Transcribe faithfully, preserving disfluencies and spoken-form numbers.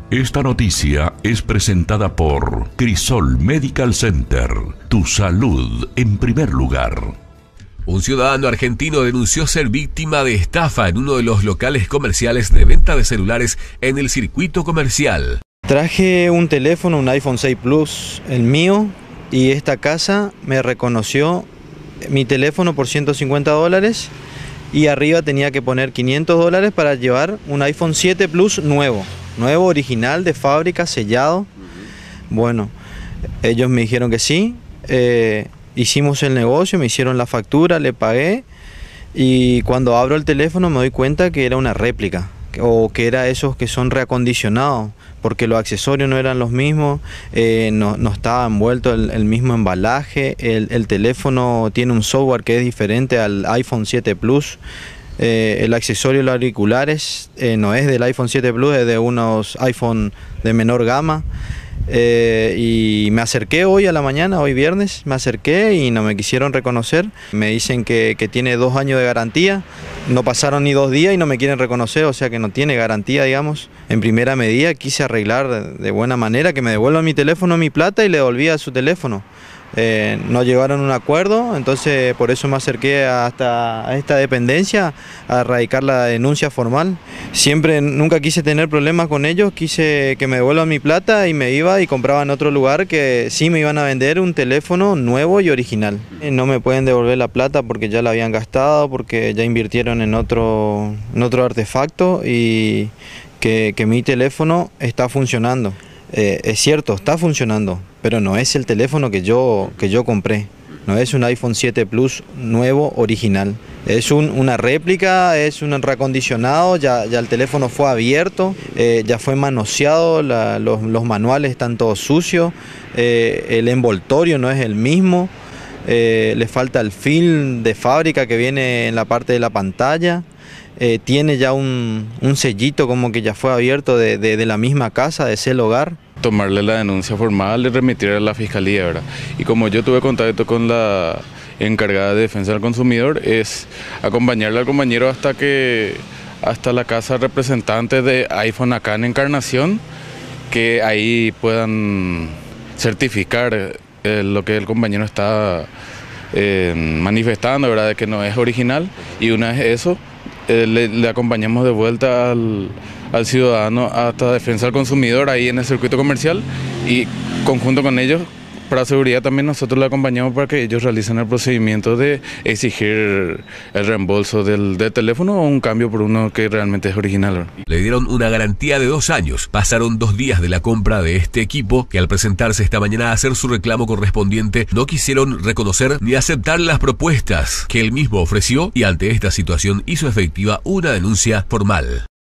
Esta noticia es presentada por Crisol Medical Center. Tu salud en primer lugar. Un ciudadano argentino denunció ser víctima de estafa en uno de los locales comerciales de venta de celulares en el circuito comercial. Traje un teléfono, un iPhone seis Plus, el mío, y esta casa me reconoció mi teléfono por ciento cincuenta dólares y arriba tenía que poner quinientos dólares para llevar un iPhone siete Plus nuevo. Nuevo, original, de fábrica, sellado. Bueno, ellos me dijeron que sí, eh, hicimos el negocio, me hicieron la factura, le pagué y cuando abro el teléfono me doy cuenta que era una réplica o que era esos que son reacondicionados porque los accesorios no eran los mismos, eh, no, no estaba envuelto el, el mismo embalaje, el, el teléfono tiene un software que es diferente al iPhone siete Plus. Eh, el accesorio de los auriculares eh, no es del iPhone siete Plus, es de unos iPhone de menor gama. Eh, y me acerqué hoy a la mañana, hoy viernes, me acerqué y no me quisieron reconocer. Me dicen que, que tiene dos años de garantía, no pasaron ni dos días y no me quieren reconocer, o sea que no tiene garantía, digamos. En primera medida quise arreglar de, de buena manera, que me devuelvan mi teléfono, mi plata y le devolvía su teléfono. Eh, no llegaron a un acuerdo, entonces por eso me acerqué hasta a esta dependencia a radicar la denuncia formal. Siempre, nunca quise tener problemas con ellos, quise que me devuelvan mi plata y me iba y compraba en otro lugar que sí me iban a vender un teléfono nuevo y original. No me pueden devolver la plata porque ya la habían gastado, porque ya invirtieron en otro, en otro artefacto y que, que mi teléfono está funcionando. Eh, es cierto, está funcionando, pero no es el teléfono que yo, que yo compré. No es un iPhone siete Plus nuevo, original. Es un, una réplica, es un reacondicionado, ya, ya el teléfono fue abierto, eh, ya fue manoseado, la, los, los manuales están todos sucios, eh, el envoltorio no es el mismo, eh, le falta el film de fábrica que viene en la parte de la pantalla. Eh, tiene ya un, un sellito como que ya fue abierto de, de, de la misma casa, de ese hogar. Tomarle la denuncia formal y remitirla a la fiscalía, ¿verdad? Y como yo tuve contacto con la encargada de defensa del consumidor, es acompañarle al compañero hasta que hasta la casa representante de iPhone acá en Encarnación, que ahí puedan certificar eh, lo que el compañero está eh, manifestando, ¿verdad? De que no es original, y una vez eso, Eh, le, le acompañamos de vuelta al, al ciudadano hasta defensa del consumidor ahí en el circuito comercial y conjunto con ellos, para seguridad también nosotros le acompañamos para que ellos realicen el procedimiento de exigir el reembolso del, del teléfono o un cambio por uno que realmente es original. Le dieron una garantía de dos años. Pasaron dos días de la compra de este equipo que al presentarse esta mañana a hacer su reclamo correspondiente no quisieron reconocer ni aceptar las propuestas que él mismo ofreció y ante esta situación hizo efectiva una denuncia formal.